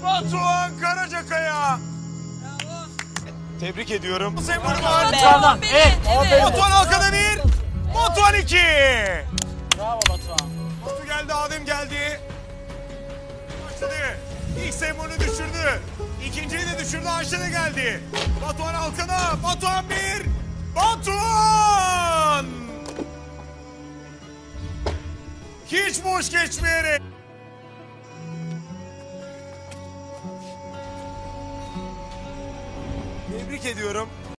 Batuhan Karacakaya. Tebrik ediyorum. Sembolü var. Tamam. Evet. Batuhan Alkan'a 1. Batuhan 2. Bravo Batuhan. Batu geldi, Adem geldi. Başladı. İlk sembolünü düşürdü. İkinciyi de düşürdü, Ayşe de geldi. Batuhan Alkan'a. Batuhan 1. Batuhan! Hiç boş geçmeyerek. Tebrik ediyorum.